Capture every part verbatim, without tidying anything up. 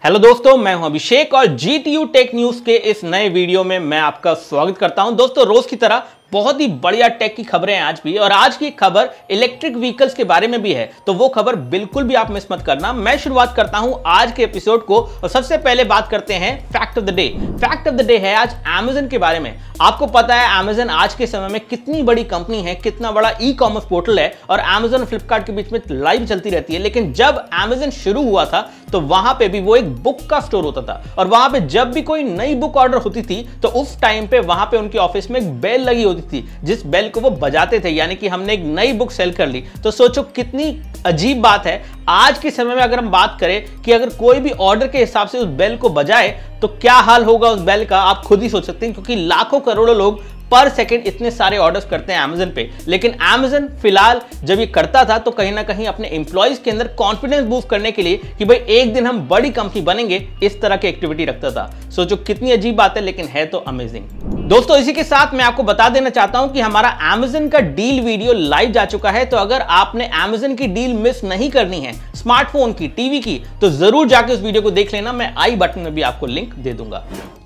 Hello दोस्तों, मैं हूं अभिषेक और G T U tech news के इस नए वीडियो में मैं आपका स्वागत करता हूं। दोस्तों, रोज की तरह बहुत ही बढ़िया टेक की खबरें हैं आज भी, और आज की खबर इलेक्ट्रिक व्हीकल्स के बारे में भी है, तो वो खबर बिल्कुल भी आप मिस मत करना। मैं शुरुआत करता हूं आज के एपिसोड को, और सबसे पहले बात करते हैं fact of the day. Fact of the day है आज अमेज़न के बारे में। आपको पता है अमेज़न आज के समय में कितनी बड़ी कंपनी है, कितना बड़ा ई कॉमर्स पोर्टल है, और अमेज़न और फ्लिपकार्ट के बीच में लाइव चलती रहती है। लेकिन जब अमेज़न शुरू हुआ था तो वहां पे भी वो एक बुक का स्टोर होता था, और वहां पे जब भी कोई नई बुक ऑर्डर होती थी तो उस टाइम पे वहां पे उनके ऑफिस में एक बेल लगी होती थी, जिस बेल को वो बजाते थे, यानी कि हमने एक नई बुक सेल कर ली। तो सोचो कितनी अजीब बात है। आज के समय में अगर हम बात करें कि अगर कोई भी ऑर्डर के हिसाब से उस बेल को बजाए तो क्या हाल होगा उस बेल का, आप खुद ही सोच सकते हैं, क्योंकि लाखों करोड़ों लोग पर सेकंड इतने सारे ऑर्डर्स करते हैं अमेज़न पे। लेकिन अमेज़न फिलहाल जब ये करता था तो कहीं ना कहीं अपने एम्प्लॉइज के अंदर कॉन्फिडेंस बूस्ट करने के लिए कि भाई एक दिन हम बड़ी कंपनी बनेंगे, इस तरह की एक्टिविटी रखता था। सोचो कितनी अजीब बात है, लेकिन है तो अमेजिंग। दोस्तों, इसी के साथ मैं आपको बता देना चाहता हूं कि हमारा अमेज़न का डील वीडियो लाइव जा चुका है, तो अगर आपने अमेज़न की डील मिस नहीं करनी है, स्मार्टफोन की, टीवी की, तो जरूर जाकर उस वीडियो को देख लेना। मैं आई बटन में भी आपको लिंक दे दूंगा।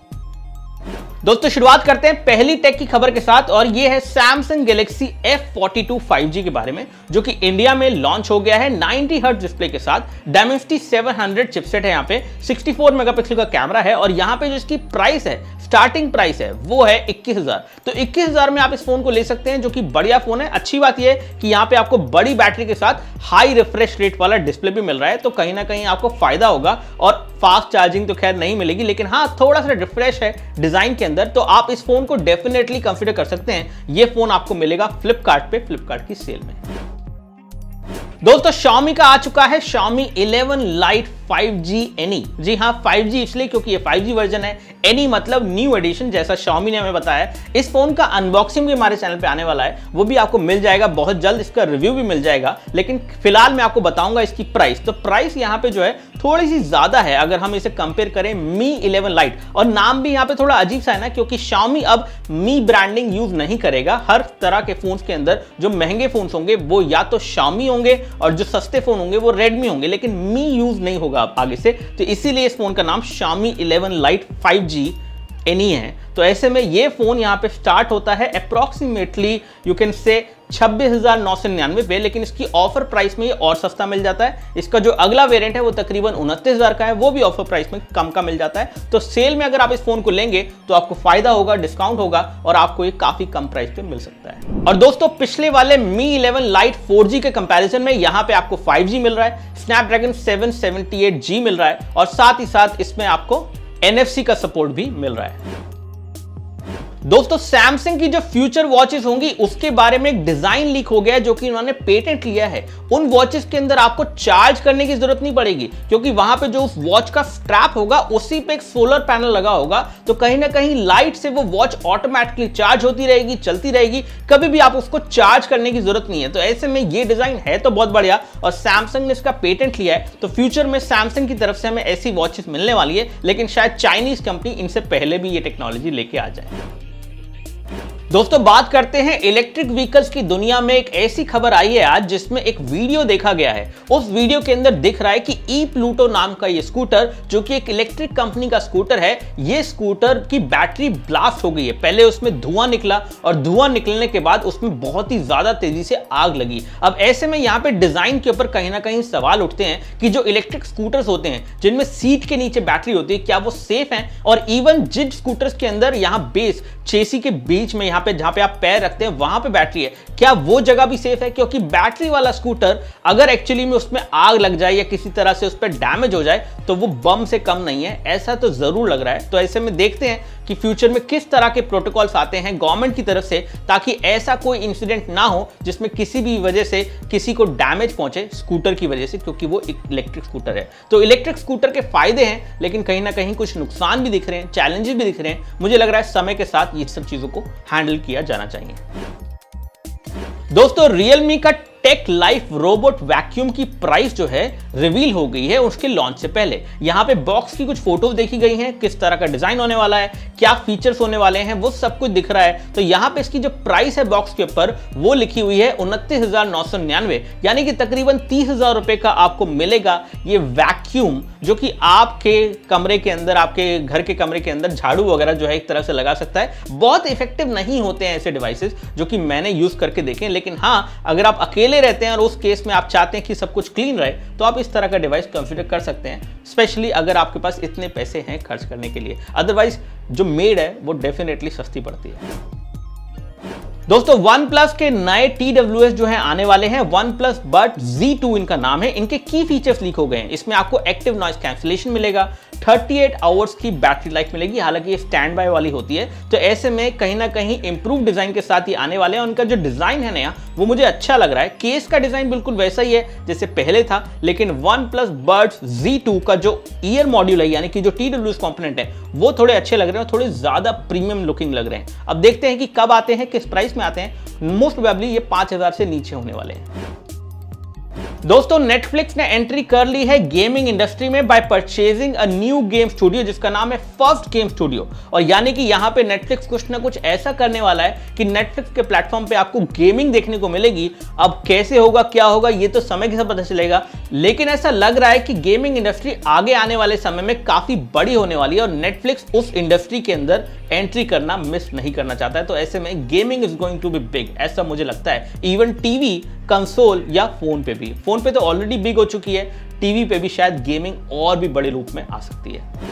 दोस्तों, शुरुआत करते हैं पहली टेक की खबर के साथ, और ये है Samsung Galaxy F forty two five G के बारे में, जो कि इंडिया में लॉन्च हो गया है नाइंटी हर्ट्ज डिस्प्ले के साथ। डायमेंसिटी सेवन हंड्रेड चिपसेट है, यहाँ पे सिक्सटी फोर मेगापिक्सल का कैमरा है, और यहाँ पे जो इसकी प्राइस है, स्टार्टिंग प्राइस है, वो है इक्कीस हजार। तो इक्कीस हजार में आप इस फोन को ले सकते हैं, जो कि बढ़िया फोन है। अच्छी बात यह है कि यहाँ पे आपको बड़ी बैटरी के साथ हाई रिफ्रेश रेट वाला डिस्प्ले भी मिल रहा है, तो कहीं ना कहीं आपको फायदा होगा। और फास्ट चार्जिंग तो खैर नहीं मिलेगी, लेकिन हाँ थोड़ा सा रिफ्रेश है डिजाइन के अंदर, तो आप इस फोन को डेफिनेटली कंसीडर कर सकते हैं। ये फोन आपको मिलेगा फ्लिपकार्ट पे, फ्लिपकार्ट की सेल में। दोस्तों, Xiaomi का आ चुका है Xiaomi eleven lite five G N E. जी हाँ, फाइव जी इसलिए क्योंकि ये फाइव जी वर्जन है, एन ई मतलब न्यू एडिशन, जैसा Xiaomi ने हमें बताया। इस फोन का अनबॉक्सिंग भी हमारे चैनल पे आने वाला है, वो भी आपको मिल जाएगा बहुत जल्द, इसका रिव्यू भी मिल जाएगा। लेकिन फिलहाल मैं आपको बताऊंगा इसकी प्राइस। तो प्राइस यहाँ पे जो है थोड़ी सी ज्यादा है अगर हम इसे कंपेयर करें मी इलेवन लाइट। और नाम भी यहाँ पे थोड़ा अजीब सा है ना, क्योंकि Xiaomi अब मी ब्रांडिंग यूज नहीं करेगा। हर तरह के फोन्स के अंदर जो महंगे फोन्स होंगे वो या तो Xiaomi होंगे, और जो सस्ते फोन होंगे वो Redmi होंगे, लेकिन मी यूज नहीं होगा आगे से। तो इसीलिए इस फोन का नाम Xiaomi eleven lite five G N E है। तो ऐसे में ये फोन यहाँ पे स्टार्ट होता है अप्रोक्सीमेटली यू कैन से छब्बीस हजार नौ सौ निन्यानवे पे, लेकिन इसकी ऑफर प्राइस में ये और सस्ता मिल जाता है। इसका जो अगला वेरिएंट है वो तकरीबन उनतीस हजार का है, वो भी ऑफर प्राइस में कम का मिल जाता है। तो सेल में अगर आप इस फोन को लेंगे तो आपको फायदा होगा, डिस्काउंट होगा, और आपको ये काफी कम प्राइस पे मिल सकता है। और दोस्तों, पिछले वाले Mi eleven lite four G के कंपैरिजन में यहाँ पे आपको फाइव जी मिल रहा है, Snapdragon seven seventy eight G मिल रहा है, और साथ ही साथ इसमें आपको एन एफ सी का सपोर्ट भी मिल रहा है। दोस्तों, सैमसंग की जो फ्यूचर वॉचेस होंगी उसके बारे में एक डिजाइन लीक हो गया है, जो कि उन्होंने पेटेंट लिया है। उन वॉचेस के अंदर आपको चार्ज करने की जरूरत नहीं पड़ेगी, क्योंकि वहां पे जो उस वॉच का स्ट्रैप होगा उसी पे एक सोलर पैनल लगा होगा। तो कहीं ना कहीं लाइट से वो वॉच ऑटोमेटिकली चार्ज होती रहेगी, चलती रहेगी, कभी भी आप उसको चार्ज करने की जरूरत नहीं है। तो ऐसे में ये डिजाइन है तो बहुत बढ़िया, और सैमसंग ने इसका पेटेंट लिया है। तो फ्यूचर में सैमसंग की तरफ से हमें ऐसी वॉचेस मिलने वाली है, लेकिन शायद चाइनीज कंपनी इनसे पहले भी ये टेक्नोलॉजी लेके आ जाए। दोस्तों, बात करते हैं इलेक्ट्रिक व्हीकल्स की दुनिया में। एक ऐसी खबर आई है आज जिसमें एक वीडियो देखा गया है। उस वीडियो के अंदर दिख रहा है कि ई प्लूटो नाम का ये स्कूटर, जो कि एक इलेक्ट्रिक कंपनी का स्कूटर है, ये स्कूटर की बैटरी ब्लास्ट हो गई है। पहले उसमें धुआं निकला, और धुआं निकलने के बाद उसमें बहुत ही ज्यादा तेजी से आग लगी। अब ऐसे में यहाँ पे डिजाइन के ऊपर कहीं ना कहीं सवाल उठते हैं कि जो इलेक्ट्रिक स्कूटर्स होते हैं जिनमें सीट के नीचे बैटरी होती है, क्या वो सेफ है? और इवन जिन स्कूटर्स के अंदर यहाँ बेस चेसी के बीच में पे जहां पे आप पैर रखते हैं वहां पे बैटरी है, क्या वो जगह भी सेफ है? क्योंकि बैटरी वाला स्कूटर अगर एक्चुअली में उसमें आग लग जाए या किसी तरह से उस पर डैमेज हो जाए तो वो बम से कम नहीं है, ऐसा तो जरूर लग रहा है। तो ऐसे में देखते हैं कि फ्यूचर में किस तरह के प्रोटोकॉल्स आते हैं गवर्नमेंट की तरफ से, ताकि ऐसा कोई इंसिडेंट ना हो जिसमें किसी भी वजह से किसी को डैमेज पहुंचे स्कूटर की वजह से, क्योंकि वो एक इलेक्ट्रिक स्कूटर है। तो इलेक्ट्रिक स्कूटर के फायदे हैं, लेकिन कहीं ना कहीं कुछ नुकसान भी दिख रहे हैं, चैलेंजेस भी दिख रहे हैं। मुझे लग रहा है समय के साथ ये सब चीजों को हैंडल किया जाना चाहिए। दोस्तों, Realme का टेक लाइफ रोबोट वैक्यूम की प्राइस जो है रिवील हो गई है उसके लॉन्च से पहले। यहां पे बॉक्स की कुछ फोटोज देखी गई हैं, किस तरह का डिजाइन होने वाला है, क्या फीचर्स होने वाले हैं, वो सब कुछ दिख रहा है। तो यहां पे इसकी जो प्राइस है बॉक्स के ऊपर वो लिखी हुई है उनतीस हजार नौ सौ निन्यानवे, यानी कि तकरीबन तीस हजार रुपए का आपको मिलेगा ये वैक्यूम, जो कि आपके कमरे के अंदर, आपके घर के कमरे के अंदर झाड़ू वगैरह जो है एक तरह से लगा सकता है। बहुत इफेक्टिव नहीं होते हैं ऐसे डिवाइसेस जो कि मैंने यूज करके देखे, लेकिन हाँ अगर आप अकेले रहते हैं और उस केस में आप चाहते हैं कि सब कुछ क्लीन रहे तो आप इस तरह का डिवाइस कंसीडर कर सकते हैं, स्पेशली अगर आपके पास इतने पैसे हैं खर्च करने के लिए। अदरवाइज जो मेड है वो डेफिनेटली सस्ती पड़ती है। दोस्तों OnePlus के नए टी डब्ल्यू एस जो है आने वाले हैं, OnePlus Buds Z टू इनका नाम है। इनके की फीचर्स लीक हो गए हैं। इसमें आपको एक्टिव नॉइस कैंसिलेशन मिलेगा, अड़तीस आवर्स की बैटरी लाइफ मिलेगी, हालांकि ये स्टैंड बाय वाली होती है, तो ऐसे में कहीं ना कहीं इंप्रूव डिजाइन के साथ ही आने वाले हैं। उनका जो डिजाइन है नया वो मुझे अच्छा लग रहा है। केस का डिजाइन बिल्कुल वैसा ही है जैसे पहले था, लेकिन OnePlus Buds Z टू का जो ईयर मॉड्यूल है यानी कि जो टी डब्ल्यू एस कंपोनेंट है वो थोड़े अच्छे लग रहे हैं, थोड़े ज्यादा प्रीमियम लुकिंग लग रहे हैं। अब देखते हैं कि कब आते हैं, किस प्राइस में आते हैं। मोस्ट प्रोबेबली ये पांच हजार से नीचे होने वाले हैं। दोस्तों नेटफ्लिक्स ने एंट्री कर ली है गेमिंग इंडस्ट्री में by purchasing a new game studio जिसका नाम है फर्स्ट गेम स्टूडियो। और यानी कि यहां पे नेटफ्लिक्स कुछ ना कुछ ऐसा करने वाला है कि नेटफ्लिक्स के प्लेटफॉर्म पे आपको गेमिंग देखने को मिलेगी। अब कैसे होगा, क्या होगा, ये तो समय के साथ पता चलेगा, लेकिन ऐसा लग रहा है कि गेमिंग इंडस्ट्री आगे आने वाले समय में काफी बड़ी होने वाली है और नेटफ्लिक्स उस इंडस्ट्री के अंदर एंट्री करना मिस नहीं करना चाहता है। तो ऐसे में gaming is going to be big, ऐसा मुझे लगता है। इवन टीवी, कंसोल या फोन पे भी, फोन पे तो ऑलरेडी बिग हो चुकी है, टीवी पे भी शायद गेमिंग और भी बड़े रूप में आ सकती है।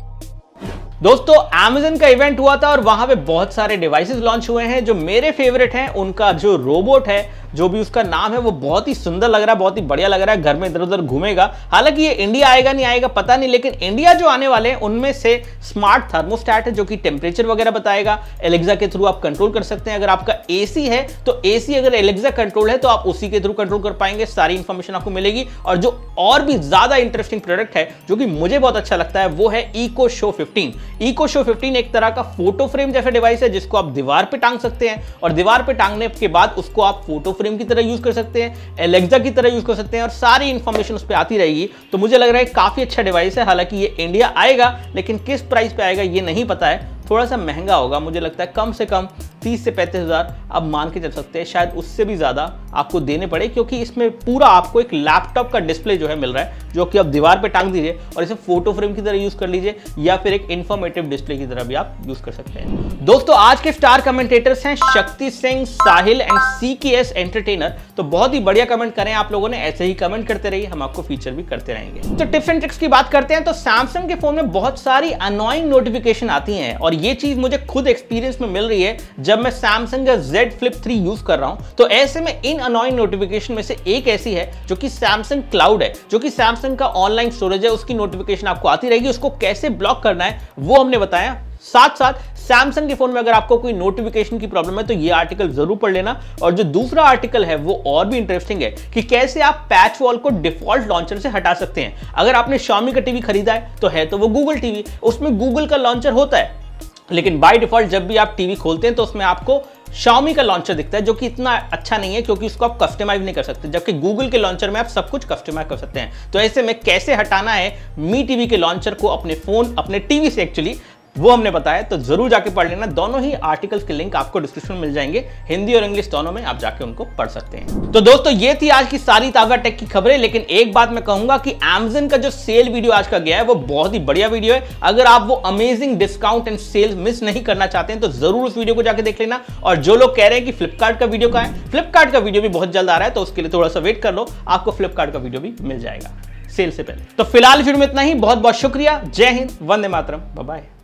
दोस्तों Amazon का इवेंट हुआ था और वहां पे बहुत सारे डिवाइसेस लॉन्च हुए हैं। जो मेरे फेवरेट हैं उनका जो रोबोट है, जो भी उसका नाम है, वो बहुत ही सुंदर लग रहा है, बहुत ही बढ़िया लग रहा है, घर में इधर उधर घूमेगा। हालांकि ये इंडिया आएगा नहीं आएगा पता नहीं, लेकिन इंडिया जो आने वाले हैं उनमें से स्मार्ट थर्मोस्टैट है जो कि टेम्परेचर वगैरह बताएगा। एलेक्सा के थ्रू आप कंट्रोल कर सकते हैं। अगर आपका एसी है तो एसी अगर एलेक्सा कंट्रोल है तो आप उसी के थ्रू कंट्रोल कर पाएंगे, सारी इंफॉर्मेशन आपको मिलेगी। और जो और भी ज्यादा इंटरेस्टिंग प्रोडक्ट है जो कि मुझे बहुत अच्छा लगता है वो है Echo Show fifteen. Echo Show fifteen एक तरह का फोटो फ्रेम जैसा डिवाइस है जिसको आप दीवार पे टांग सकते हैं और दीवार पे टांगने के बाद उसको आप फोटो फ्रेम की तरह यूज कर सकते हैं, एलेक्सा की तरह यूज कर सकते हैं और सारी इंफॉर्मेशन उस पर आती रहेगी। तो मुझे लग रहा है काफी अच्छा डिवाइस है। हालांकि ये इंडिया आएगा लेकिन किस प्राइस पे आएगा ये नहीं पता है, थोड़ा सा महंगा होगा। मुझे लगता है कम से कम तीस से पैंतीस हजार आप मान के चल सकते हैं, शायद उससे भी ज्यादा आपको देने पड़े, क्योंकि इसमें पूरा आपको एक लैपटॉप का डिस्प्ले जो है मिल रहा है जो कि आप दीवार पे टांग दीजिए और इसे फोटो फ्रेम की तरह यूज कर लीजिए या फिर एक इंफॉर्मेटिव डिस्प्ले की तरह भी आप यूज कर सकते हैं। दोस्तों आज के स्टार कमेंटेटर्स हैं शक्ति सिंह, साहिल एंड सी के एस एंटरटेनर। तो बहुत ही बढ़िया कमेंट करें आप लोगों ने, ऐसे ही कमेंट करते रहिए, हम आपको फीचर भी करते रहेंगे। तो टिप्स एंड ट्रिक्स की बात करते हैं तो सैमसंग के फोन में बहुत सारी अनोइंग नोटिफिकेशन आती हैं और ये चीज मुझे खुद एक्सपीरियंस में मिल रही है जब मैं सैमसंग का Z Flip थ्री यूज कर रहा हूं। तो ऐसे में इन अनोइंग नोटिफिकेशन में से एक ऐसी है जो कि सैमसंग क्लाउड है, जो कि सैमसंग का ऑनलाइन स्टोरेज है, उसकी नोटिफिकेशन आपको आती रहेगी। उसको कैसे ब्लॉक करना है वो हमने बताया। साथ साथ सैमसंग के फोन में अगर आपको कोई नोटिफिकेशन की प्रॉब्लम है तो ये आर्टिकल जरूर पढ़ लेना। और जो दूसरा आर्टिकल है वो और भी इंटरेस्टिंग है कि कैसे आप पैच वॉल को डिफॉल्ट लॉन्चर से हटा सकते हैं। अगर आपने Xiaomi का टीवी खरीदा है तो है तो वो गूगल टीवी, उसमें गूगल का लॉन्चर होता है, लेकिन बाय डिफॉल्ट जब भी आप टीवी खोलते हैं तो उसमें आपको Xiaomi का लॉन्चर दिखता है जो कि इतना अच्छा नहीं है क्योंकि उसको आप कस्टमाइज नहीं कर सकते, जबकि गूगल के लॉन्चर में आप सब कुछ कस्टमाइज कर सकते हैं। तो ऐसे में कैसे हटाना है मी टीवी के लॉन्चर को अपने फोन, अपने टीवी से एक्चुअली, वो हमने बताया। तो जरूर जाके पढ़ लेना। दोनों ही आर्टिकल्स के लिंक आपको डिस्क्रिप्शन में मिल जाएंगे, हिंदी और इंग्लिश दोनों में, आप जाके उनको पढ़ सकते हैं। तो दोस्तों ये थी आज की सारी ताजा टेक की खबरें, लेकिन एक बात मैं कहूंगा कि Amazon का जो सेल वीडियो आज का गया है वो बहुत ही बढ़िया वीडियो है। अगर आप वो amazing discount and sale miss नहीं करना चाहते हैं तो जरूर उस वीडियो को जाके देख लेना। और जो लोग कह रहे हैं कि फ्लिपकार्ट का वीडियो का है, फ्लिपकार्ट का वीडियो भी बहुत जल्द आ रहा है, तो उसके लिए थोड़ा सा वेट कर लो, आपको फ्लिपकार्ट का वीडियो भी मिल जाएगा सेल से पहले। तो फिलहाल वीडियो में इतना ही, बहुत बहुत शुक्रिया, जय हिंद, वंदे मातरम, बाय बाय।